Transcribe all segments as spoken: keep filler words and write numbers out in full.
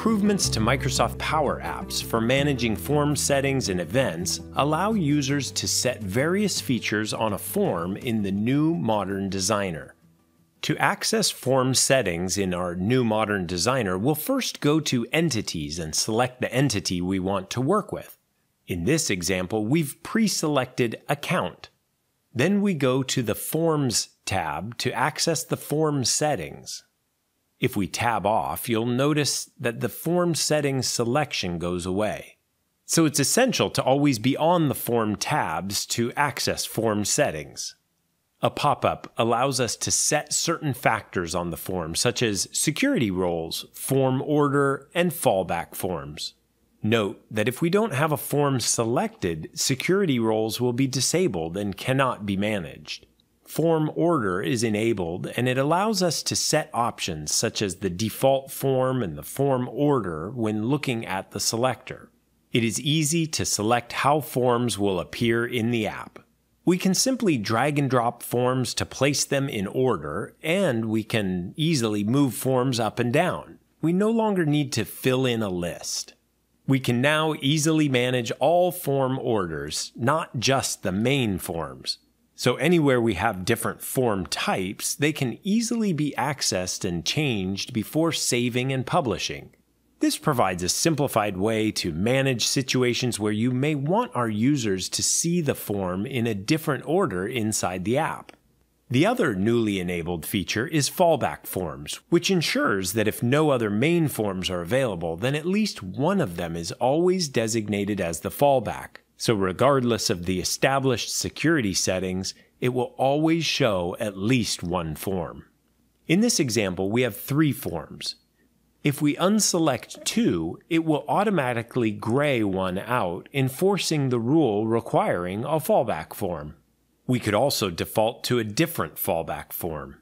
improvements to Microsoft Power Apps for managing form settings and events allow users to set various features on a form in the new Modern Designer. To access form settings in our new Modern Designer, we'll first go to Entities and select the entity we want to work with. In this example, we've pre-selected Account. Then we go to the Forms tab to access the form settings. If we tab off, you'll notice that the form settings selection goes away. So it's essential to always be on the form tabs to access form settings. A pop-up allows us to set certain factors on the form, such as security roles, form order, and fallback forms. Note that if we don't have a form selected, security roles will be disabled and cannot be managed. Form order is enabled, and it allows us to set options such as the default form and the form order when looking at the selector. It is easy to select how forms will appear in the app. We can simply drag and drop forms to place them in order, and we can easily move forms up and down. We no longer need to fill in a list. We can now easily manage all form orders, not just the main forms. So anywhere we have different form types, they can easily be accessed and changed before saving and publishing. This provides a simplified way to manage situations where you may want our users to see the form in a different order inside the app. The other newly enabled feature is Fallback Forms, which ensures that if no other main forms are available, then at least one of them is always designated as the fallback. So regardless of the established security settings, it will always show at least one form. In this example, we have three forms. If we unselect two, it will automatically gray one out, enforcing the rule requiring a fallback form. We could also default to a different fallback form.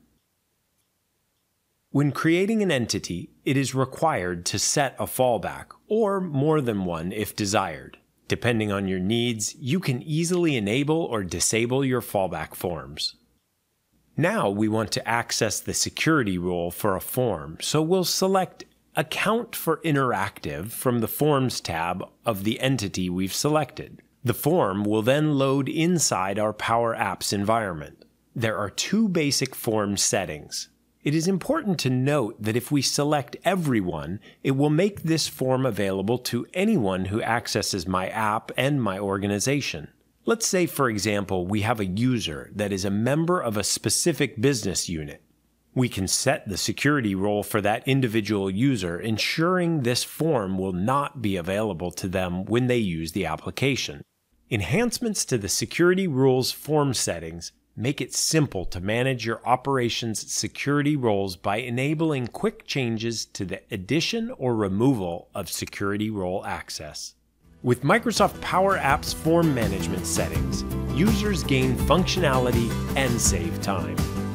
When creating an entity, it is required to set a fallback, or more than one if desired. Depending on your needs, you can easily enable or disable your fallback forms. Now we want to access the security rule for a form, so we'll select Account for Interactive from the Forms tab of the entity we've selected. The form will then load inside our Power Apps environment. There are two basic form settings. It is important to note that if we select everyone, it will make this form available to anyone who accesses my app and my organization. Let's say, for example, we have a user that is a member of a specific business unit. We can set the security role for that individual user, ensuring this form will not be available to them when they use the application. Enhancements to the security rules form settings make it simple to manage your operations security roles by enabling quick changes to the addition or removal of security role access. With Microsoft Power Apps form management settings, users gain functionality and save time.